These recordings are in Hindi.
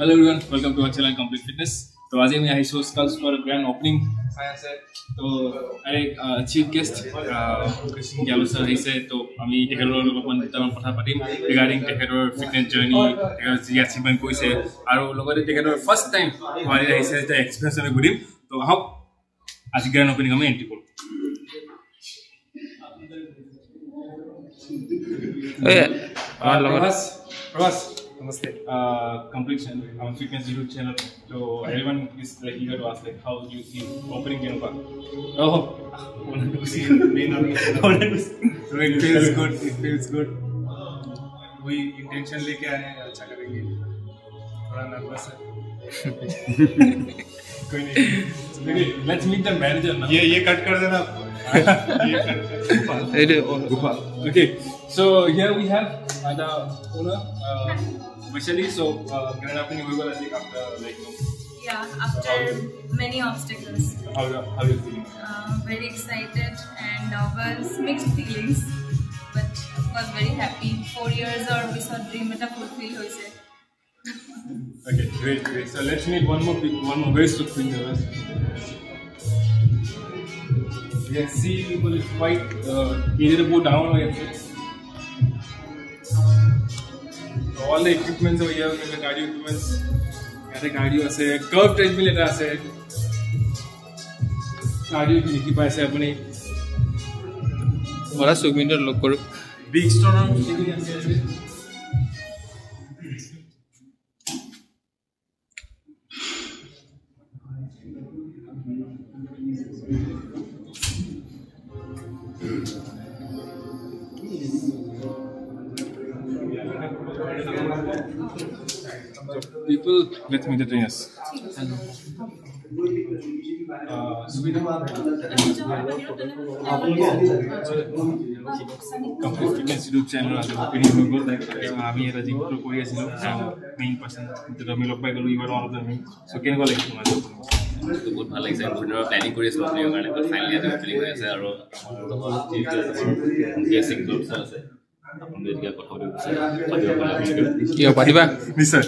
Hello everyone, welcome to our channel Complete Fitness. तो आज मैं आई शो स्कल्प्ट पर ग्रैंड ओपनिंग आया से तो अरे chief guest Mukesh Singh Gahlot sir আহিছে तो আমি তেখেতৰ লগত কথা পাতিম ৰিগাৰ্ডিং তেখেতৰ ফিটনেছ জাৰ্নি তেখেতৰ যি এচিভমেণ্ট কৰিছে আৰু লগতে তেখেতৰ ফাৰ্ষ্ট টাইম গুৱাহাটীত আহিছে এটা এক্সপিৰিয়েঞ্চ আমি কৰিম তো আহক আজি গ্ৰैंड ওপেনিং আমি এন্ট্ৰি কৰোঁ Prabhas Namaste. Complete channel, fitness YouTube channel. So everyone is like eager to ask like how do you see opening Genuba? Oh, wanted to see. So it feels good. It feels good. We intention लेके आए हैं अच्छा करेंगे. थोड़ा nervous है. कोई नहीं. Let's meet the manager now. ये cut कर देना. ये cut कर. Okay. So here we have the owner. Especially so grand opening we will like after like after many obstacles. How you feeling? Very excited and was mixed feelings, but of course very happy. 4 years or we saw dream eta fulfill hoise. Okay, great. So let's meet one more very quick thing. You can see people is quite easy to go down or all the equipments over here, the cardio equipments, the cardio আছে, curve treadmill এটা আছে, cardio কি লিখি পাইছে আপুনি, বড়া সুগমিন্ডৰ লগ কৰো, big stone কি আছে আছে, people, let's meet the trainers. Complete Fitness YouTube channel আছে opening হৈ গ'ল আমি এটা জিম pro কৰি আছিলো মেইন পাৰ্সন আমি লগ পাই গ'লো ever one of the main so কেনেকুৱা লাগিছে তোমাৰ তো বহুত ভাল লাগিছে বহুত প্ল্যানিং কৰি আছিলো আপোনাৰ কাৰণে বাট ফাইনালি আজি প্লেনিং হৈ আছে আৰু মুকেশ সিং গাহলোট sir আছে अपन देखिए কথা বলতে কি পাতিবা নিশ্চয়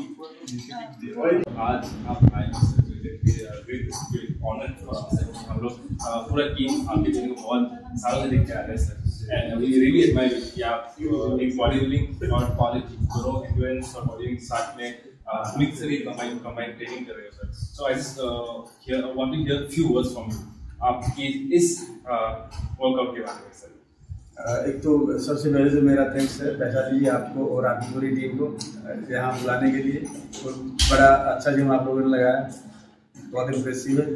आज आप आए ग्रेट ऑनर हम लोग पूरा टीम आपके चैनल को बहुत सालों से देखते आ रहे हैं sir and we really admire कि आप एक बॉडी बिल्डिंग और पॉलिटिक्स दोनों इन्फ्लुएंस और बॉडी बिल्डिंग साथ में मिक्स से कंबाइन ट्रेनिंग कर रहे हो sir so I just want to hear few words from you आपकी इस वर्कआउट के बारे में सर एक तो सबसे पहले तो मेरा थैंक्स है पैसा दीजिए आपको और आपकी पूरी टीम को यहाँ बुलाने के लिए और बड़ा अच्छा जिम आप लोगों ने लगाया बहुत इम्प्रेसिव है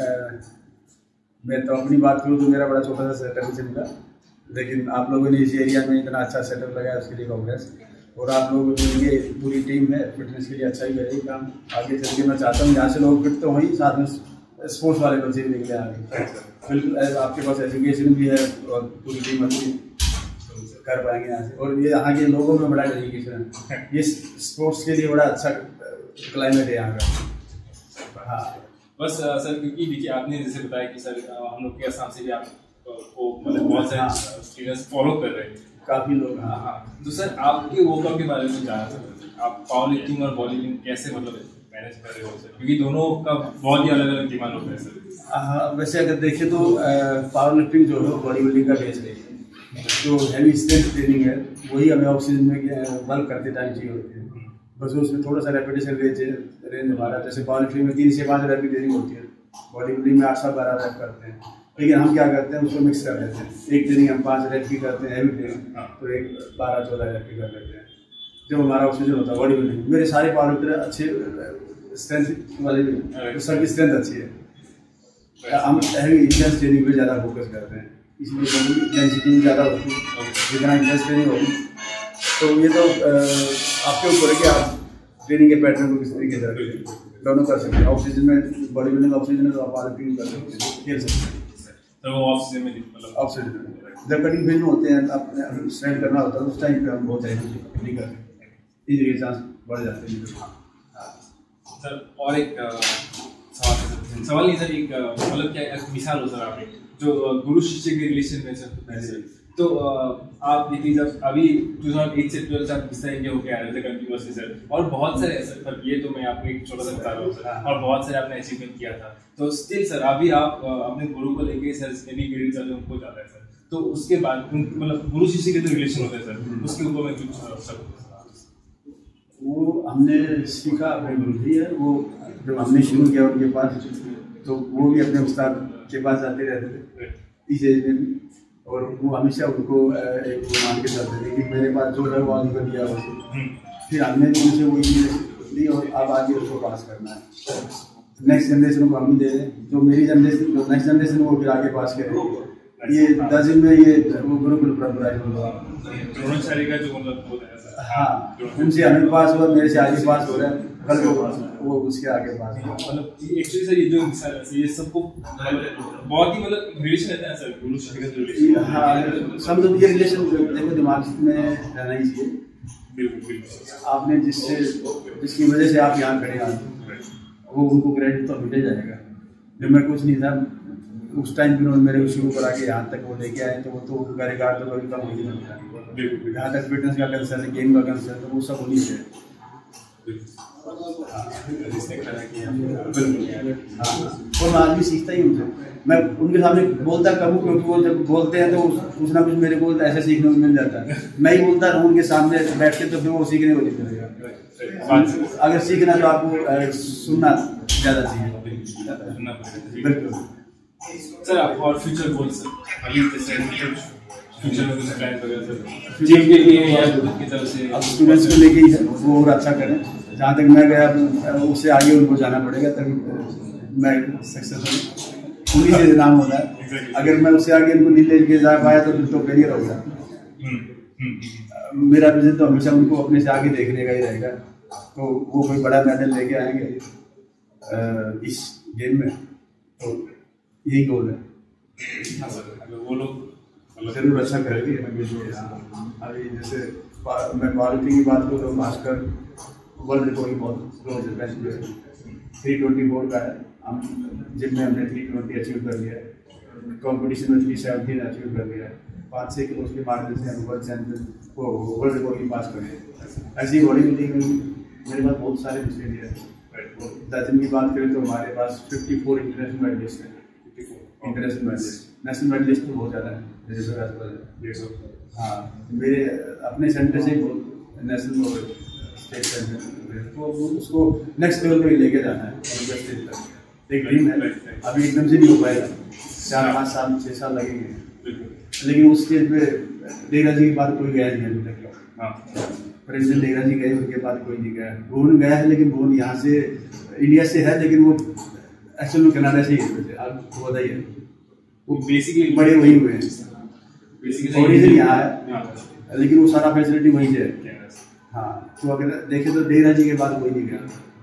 मैं तो अपनी बात करूँ तो मेरा बड़ा छोटा सा सेटअप जिम का लेकिन आप लोगों ने इस एरिया में इतना अच्छा सेटअप लगाया उसके लिए कांग्रेस और आप लोग ये पूरी टीम है फिटनेस के लिए अच्छा ही करेगी काम आगे चल के मैं चाहता हूँ यहाँ से लोग फिट तो वहीं साथ में स्पोर्ट्स वाले बच्चे भी निकले आगे बिल्कुल आपके पास एजुकेशन भी है और पूरी टीम अच्छी कर पाएंगे यहाँ से और ये यहाँ के लोगों में बड़ा एजुकेशन है ये स्पोर्ट्स के लिए बड़ा अच्छा क्लाइमेट है यहाँ का हाँ बस सर क्योंकि देखिए आपने जैसे बताया कि सर हम लोग के आसाम से भी आपको मतलब बहुत सारे स्टूडेंट्स फॉलो कर रहे हैं काफ़ी लोग हाँ हाँ तो सर आपके वर्कआउट के बारे में जानना चाहते हैं आप पावर लिफ्टिंग और बॉडी बिल्डिंग कैसे मतलब मैनेज कर रहे हो सर क्योंकि दोनों का बहुत ही अलग अलग डिमांड होता है सर हाँ वैसे अगर देखें तो पावर लिफ्टिंग जो है बॉडी बिल्डिंग का बेस है जो हैवी स्ट्रेंथ ट्रेनिंग है वही हमें ऑफ सीजन में वर्क करते टाइम चाहिए होती है बस उसमें थोड़ा सा रेपिटेशन रेंज हमारा जैसे पावर लिफ्टिंग में 3 से 5 रैप की ट्रेनिंग होती है बॉडी बिल्डिंग में 8 से 12 रैप करते हैं लेकिन हम क्या करते हैं उसको मिक्स कर लेते हैं एक ट्रेनिंग हम 5 रैप की करते हैं हैवी ट्रेनिंग तो एक 12-14 रैप की कर लेते हैं जो हमारा ऑक्सीजन होता है बॉडी बिल्डिंग मेरे सारे पावर लिफ्टर अच्छे स्ट्रेंथ वाले भी सबकी स्ट्रेंथ अच्छी है हम हैवी इंटेंस ट्रेनिंग पे ज़्यादा फोकस करते हैं इसलिए बॉडी डेंसिटी ज़्यादा होती है जितना इंटेंस ट्रेनिंग होगी तो ये तो आपके ऊपर है कि आप ट्रेनिंग के पैटर्न को किस तरीके से रखें दोनों कर सकते हैं ऑक्सीजन में बॉडी बिल्डिंग ऑक्सीजन है तो आप पावर लिफ्टिंग कर सकते हैं खेल सकते हैं तो वो ऑक्सीजन में मतलब ऑक्सीजन जब कटिंग फेज में होते हैं आप स्ट्रेंथ करना होता है उस टाइम पे हम बहुत हैवी नहीं करते इंजरी के चांस बढ़ जाते हैं सर और एक सवाल नहीं सर एक मतलब क्या मिसाल हो सर आपने जो गुरु शिष्य के रिलेशन में सर तो आप देखिए जब अभी 2008 से 12 से आप किस तरह के होके आ रहे थे कंटिन्यूअसली सर, और बहुत सारे ऐसे पर ये तो मैं आपको एक छोटा सा बता रहा हूँ सर, और बहुत सारे आपने अचीवमेंट किया था, तो स्टिल सर अभी आप अपने गुरु को लेके सर भी पीरियड चल रहे उनको जाता है सर, तो उसके बाद मतलब गुरु शिष्य के जो रिलेशन होते हैं सर, उसके ऊपर मैं कुछ सब वो हमने सीखा अपने गुरु जी है, वो जब हमने शुरू किया उनके पास तो वो भी अपने उस्ताद के पास आते रहते थे इस एज में भी, और वो हमेशा उनको एक वो मान के चलते थे कि मेरे पास जो है वो आगे कर दिया उसे, फिर हमने भी उनसे वही चीज़ ली और अब आगे उसको पास करना है नेक्स्ट जनरेशन को हम भी दे दें, जो मेरी जनरेशन जो नेक्स्ट जनरेशन वो फिर आगे पास करें। ये 10 दिन में ये वो गुरुकुल परंपरा द्रोणाचार्य का जो मतलब होता है सर, हाँ उनसे हमें पास हुआ, मेरे से आगे पास हो रहा है, कल वो उसके आगे पास हुआ। मतलब एक्चुअली सर ये जो ये सबको बहुत ही मतलब रिलेशन रहता है सर, गुरु शिष्य का जो रिलेशन, हाँ सब लोग ये रिलेशन देखो दिमाग में रहना ही चाहिए। बिल्कुल आपने जिसकी वजह से आप यहाँ खड़े आते वो उनको क्रेडिट तो मिल जाएगा। जब मैं कुछ नहीं था उस टाइम भी उन्होंने मेरे को शुरू करा के यहाँ तक वो लेके आए, तो वो तो उनका रिकॉर्ड तो कभी कम नहीं मिलता। जहाँ तक फिटनेस का कंसर्न है, गेम का कंसर्न है, वो सब उन्हीं से और मैं आज भी सीखता ही उनसे। मैं उनके सामने बोलता कम हूँ क्योंकि वो जब बोलते हैं तो कुछ ना कुछ मेरे को ऐसे सीखने को मिल जाता है। मैं ही बोलता रहूँ उनके सामने बैठ के तो फिर वो सीखने को नहीं मिलेगा। अगर सीखना तो आपको सुनना ज़्यादा चाहिए। बिल्कुल सर आप और फ्यूचर गोल सर, अभी फ्यूचर में कुछ प्लान वगैरह सर टीम के लिए या ग्रुप की तरफ से? अब स्टूडेंट्स को लेके ही है, वो और अच्छा करें। जहाँ तक मैं गया उससे आगे उनको जाना पड़ेगा तभी मैं सक्सेसफुल उन्हीं से नाम होता है। अगर मैं उससे आगे उनको नहीं लेके जा पाया तो फिर तो फेलियर होगा। मेरा विजन तो हमेशा उनको अपने से आगे देखने का ही रहेगा, तो वो कोई बड़ा मेडल लेके आएंगे इस गेम में, तो यही गोल है। वो लोग जरूर अच्छा करेंगे। अभी जैसे मैं पावरलिफ्टिंग की बात करूँ तो भास्कर वर्ल्ड रिकॉर्ड बहुत 324 का है। हम जिम में हमने 320 अचीव कर लिया है, कॉम्पिटिशन में 317 अचीव कर लिया है। 5-6 किलो के मार्जिन से हम वर्ल्ड चैंपियन को वर्ल्ड रिकॉर्ड की पास करें। ऐसी बॉडी बिल्डिंग में मेरे पास बहुत सारे विषय है। 10 दिन की बात करें तो हमारे पास 54 इंटरनेशनल मेडलिस्ट है। इंटरनेशनल मेडलिस्ट, नेशनल मेडलिस्ट तो बहुत ज़्यादा है, 150। हाँ मेरे अपने सेंटर से नेशनल और स्टेट सेंटर तो उसको नेक्स्ट लेवल पे लेके जाना है। स्टेट तक एक ड्रीम है, अभी एकदम से नहीं हो पाएगा, 4-5 साल 6 साल लगेंगे, लेकिन उस स्टेज पे देगा जी के बाद कोई गया नहीं अभी तक। प्रेसिडेंट देगा जी गए, उनके बाद कोई नहीं गया। भुवन गया है लेकिन भुवन यहाँ से इंडिया से है, लेकिन वो एक्चुअल में कनाडा से ही है। आप पता ही है वो बेसिकली बड़े वही हुए हैं, ओरिजिन यहाँ है लेकिन वो सारा फैसिलिटी वहीं से है। हाँ तो अगर देखे तो देगा जी के बाद कोई नहीं गया,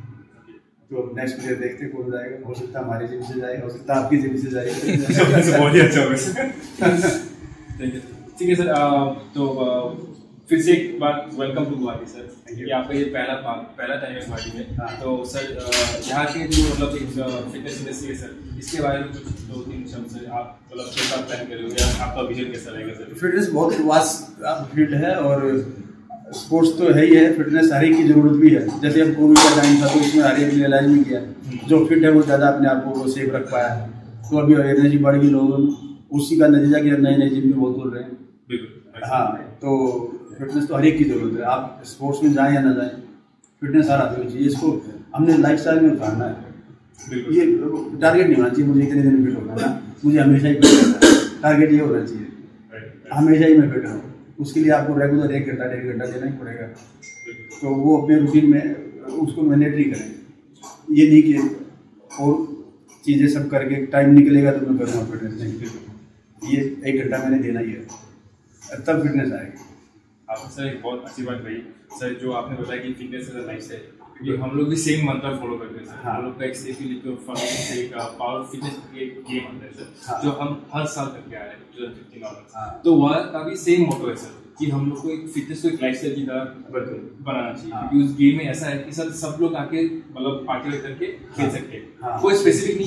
तो नेक्स्ट प्लेयर देखते कौन जाएगा। हो सकता है हमारी जिम से जाएगा, हो सकता है आपकी जिम से जाएगा। बहुत ही अच्छा ठीक है सर। तो फिर से एक बार वेलकम टू गुवाहाटी सर। ये आपका ये पहला टाइम है गुवाहाटी में, तो सर यहाँ के जो मतलब फिटनेस इंडस्ट्री है सर, इसके बारे में कुछ 2-3 शब्द सर आप मतलब कैसा प्लान करोगे, आपका विजन कैसा रहेगा सर? फिटनेस बहुत वास्ट फील्ड है और स्पोर्ट्स तो है ही है, फिटनेस हर एक की जरूरत भी है। जैसे अब कोविड का टाइम था तो इसमें हर एक रियलाइज भी किया, जो फिट है वो ज़्यादा अपने आप को सेफ रख पाया है। तो अभी एनर्जी बढ़ गई, लोग उसी का नतीजा कि नए नए जिम में बहुत बोल रहे हैं। हाँ तो फिटनेस तो हर एक की जरूरत है, आप स्पोर्ट्स में जाएं या ना जाएं, फिटनेस हर आदमी चाहिए। इसको हमने लाइफ स्टाइल में उतारना है। ये टारगेट नहीं होना चाहिए मुझे इतने दिन फिट होना है, मुझे हमेशा ही फिट रहना है। टारगेट ये होना चाहिए हमेशा ही मैं फिट रहूँ। उसके लिए आपको रेगुलर 1 घंटा 1.5 घंटा देना ही पड़ेगा, तो वो अपने रूटीन में उसको मैंडेटरी करें। ये नहीं कि और चीज़ें सब करके टाइम निकलेगा तो मैं करूँगा फिटनेस, नहीं, ये 1 घंटा मैंने देना ही है, तब फिटनेस आएगी। आपने सर एक बहुत अच्छी बात कही सर, जो आपने बताया कि फिटनेस इज अ लाइफस्टाइल, क्योंकि हम लोग भी सेम मंत्र फॉलो करते हैं सर। हम लोग का एक सेफली से एक पावर फिटनेस एक गेम आता है सर, जो हम हर साल करके आ रहे हैं 2015 तो वह का भी सेम मोटो है सर कि हम लोग को एक फिटनेस को एक लाइफस्टाइल की तरह बनाना चाहिए। क्योंकि उस गेम में ऐसा है कि सर सब लोग आके मतलब पार्टिसिपेट करके खेल सकते हैं, कोई स्पेसिफिक नहीं है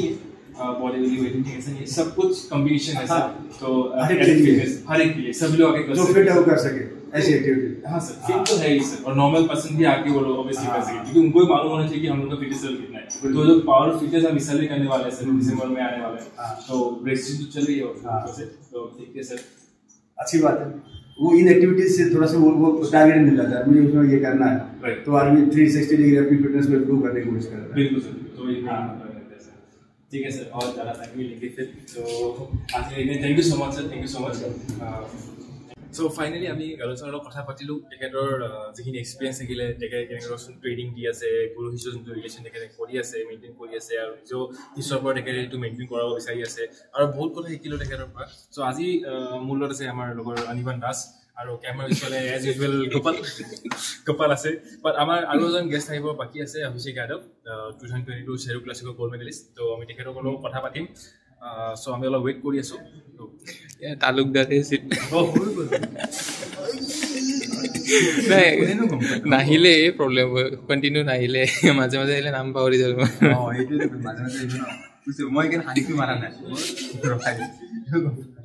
बॉडी बिल्डिंग वेटिंग ठीक है सर, ये सब कुछ कॉम्बिनेशन है सर। तो हर एक के लिए सभी लोग आके कर जो फिट है वो कर सके ऐसी एक्टिविटी। हाँ सर, फिट तो है ही सर, और नॉर्मल पर्सन भी आके वो लोग ऑब्वियसली कर सके, क्योंकि उनको भी मालूम होना चाहिए कि हम लोग का फिटनेस लेवल कितना है। तो जो पावर फिटनेस हम इस साल भी करने वाले हैं सर, दिसंबर में आने वाले हैं, तो ब्रेक्सिट तो चल रही है तो ठीक है सर, अच्छी बात है। वो इन एक्टिविटीज से थोड़ा सा वो टारगेट मिल जाता है, मुझे उसमें ये करना है, तो आदमी 360 डिग्री अपनी फिटनेस को इम्प्रूव करने की कोशिश कर रहा है। बिल्कुल सर, तो ये ठीक है सर, और ज़्यादा टाइम भी लेंगे फिर, तो आज thank you so much sir, thank you so much sir. So finally আমি গালোচৰ লগত কথা পাতিলোঁ, তেখেতৰ যিখিনি এক্সপিৰিয়েঞ্চ থাকিলে, তেখেতে কেনেকৈ ট্ৰেইনিং দি আছে, গুৰু শিষ্যৰ যোনটো ৰিলেশ্যন তেখেতে কৰি আছে, মেইনটেইন কৰি আছে, আৰু নিজৰ ঈশ্বৰৰ পৰা তেখেতে সেইটো মেইনটেইন কৰাব বিচাৰি আছে, আৰু বহুত কথা শিকিলোঁ তেখেতৰ পৰা। চ' আজি মোৰ লগত আছে আমাৰ লগৰ অনিৰ্বাণ দাস, আৰু কেমেৰা পিছফালে এজ ইউজুৱেল গোপাল আছে, বাট আমাৰ আৰু এজন গেষ্ট আহিব বাকী আছে, অভিষেক যাদৱ, 2022 চেৰু ক্লাছিকৰ গ'ল্ড মেডেলিষ্ট। তো আমি তেখেতৰ লগত কথা পাতিম, চ' আমি অলপ ৱেইট কৰি আছোঁ। তালুকদাৰে নাহিলে এই প্ৰব্লেম কণ্টিনিউ নাহিলে, মাজে মাজে আহিলে নাম পাহৰি যাব। এইটোৱে মাজে মাজে মই কিন্তু হাঁহিটো মাৰা নাই।